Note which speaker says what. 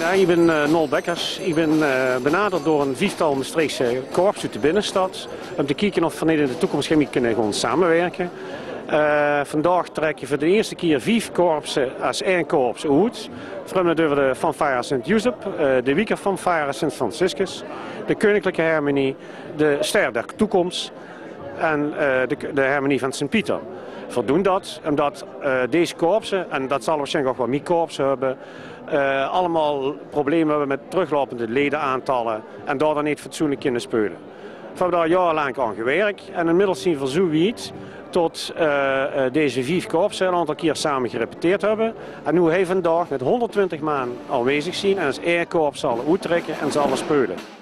Speaker 1: Ja, ik ben Nol Bekkers. Ik ben benaderd door een viertal Maastrichtse korps uit de binnenstad. Om te kijken of we in de toekomst kunnen gewoon samenwerken. Vandaag trek je voor de eerste keer 5 korpsen als één korps uit. Vooral door de fanfare Sint-Josep, de Wieker fanfare Sint-Franciscus, de Koninklijke Harmonie, de Ster der Toekomst en de Harmonie van Sint-Pieter. Voldoen dat, omdat deze korpsen, en dat zal waarschijnlijk ook wel meer korpsen hebben, allemaal problemen hebben met teruglopende ledenaantallen en daar dan niet fatsoenlijk kunnen spelen. We hebben daar jarenlang aan gewerkt en inmiddels zien we zo wiet tot deze 5 korpsen een aantal keer samen gerepeteerd hebben. En nu heeft vandaag met 120 man aanwezig zijn en als één korps zal uittrekken en zal spelen.